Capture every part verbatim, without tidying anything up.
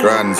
Jgrands.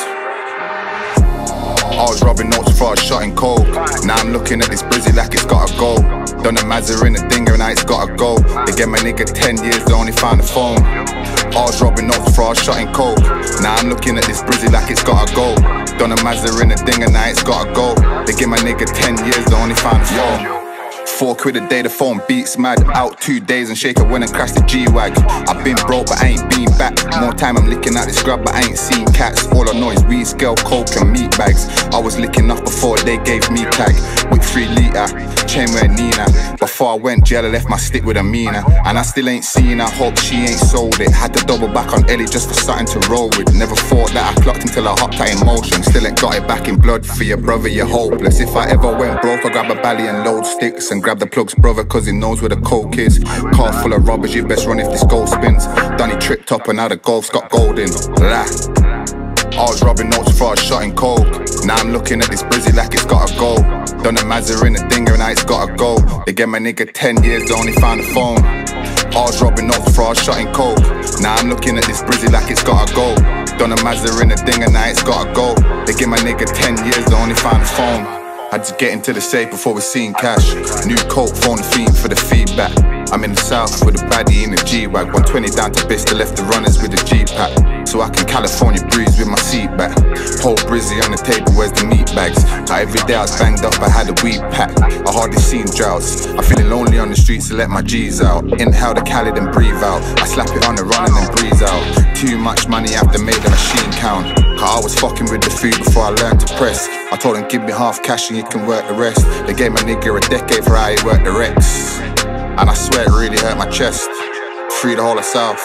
I was robbing notes before I was shotting coke. Now I'm looking at this brizzy like it's gotta go. Done a Mazza in a dinger and now it's gotta go. They gave my nigga ten years, they only found the phone. I was robbing notes before I was shotting coke. Now I'm looking at this brizzy like it's gotta go. Done a Mazza in a dinger, now it's gotta go. They give my nigga ten years, they only found the phone. Four quid a day, the phone beats mad. Out two days and Shaker went and crashed the G-Wag. I've been broke but I ain't been back. More time I'm licking out this grub but I ain't seen cats. All I know is weed, scale, coke and meat bags. I was licking up before they gave me tag. With three litre, chain with Nina. Before I went jail I left my stick with Amina. And I still ain't seen her, hope she ain't sold it. Had to double back on Ellie just for something to roll with. Never thought that I clocked until I hopped out in motion. Still ain't got it back in blood. For your brother you're hopeless. If I ever went broke I grab a bally and load sticks. And grab the plug's brother cause he knows where the coke is. Car full of robbers, you best run if this gold spins. Donny tripped up and now the golf's got gold in. La. I was robbing notes before I was shotting coke. Now I'm looking at this brizzy like it's gotta go. Done a Mazza in a dinger and now it's gotta go. They gave my nigga ten years, they only found the phone. I was robbing notes before I was shotting coke. Now I'm looking at this brizzy like it's gotta go. Done a Mazza in a dinger, now it's gotta go. They give my nigga ten years, they only found the phone. Had to get into the safe before we seen cash. New coke, phone the fiend for the feedback. I'm in the south with a baddie in a G-Wag. one twenty down to Bicester, left the runners with a G-Pack. So I can California breeze with my seat back. Whole brizzy on the table, where's the meat bags? How every day I was banged up, I had a weed pack. I hardly seen droughts. I'm feeling lonely on the streets to let my G's out. Inhale the Cali then breathe out. I slap it on the run and then breeze out. Too much money, I have to make the machine count. Cause I was fucking with the food before I learned to press. I told them give me half cash and you can work the rest. They gave my nigga a decade for how he worked the Rex. And I swear it really hurt my chest. Free the whole of South.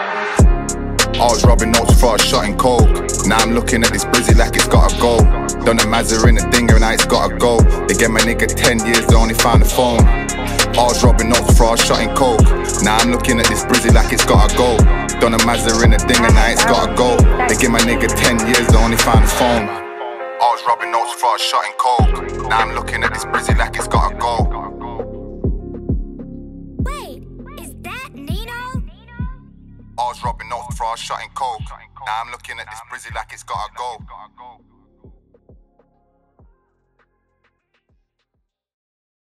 I was robbing notes before I was shotting coke. Now I'm looking at this brizzy like it's gotta go. Done a Mazza in a dinger and now it's gotta go. They gave my nigga ten years, they only found the phone. I was robbing notes before I was shotting coke. Now I'm looking at this brizzy like it's gotta go. Done a Mazza in a dinger, now it's gotta go. They give my nigga ten years, they only found the phone. I was robbing notes before I was shotting coke. Now I'm looking at this brizzy like it's gotta go. I was robbing notes before I was shotting coke. Now I'm looking at this brizzy like it's gotta go.